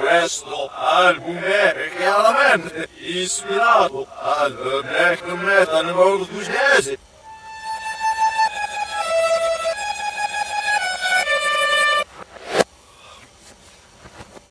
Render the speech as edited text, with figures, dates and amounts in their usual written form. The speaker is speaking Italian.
Questo album è chiaramente ispirato al black metal norvegese